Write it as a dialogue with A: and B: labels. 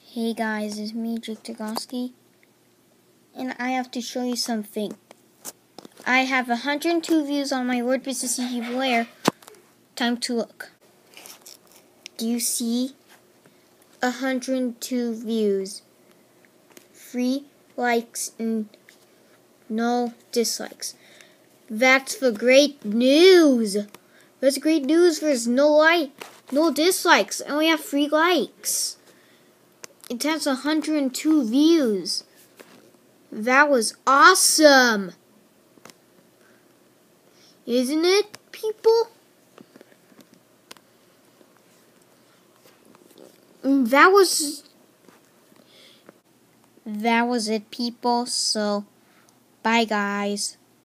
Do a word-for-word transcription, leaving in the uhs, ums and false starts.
A: Hey guys, it's me, Jake Tagoski, and I have to show you something. I have one hundred two views on my Word Business YouTube lair. Time to look. Do you see? one hundred two views. Three likes and no dislikes. That's the great news. That's great news. There's no like, no dislikes, and we have three likes. It has one hundred two views. That was awesome. Isn't it, people? That was That was it, people. So, bye guys.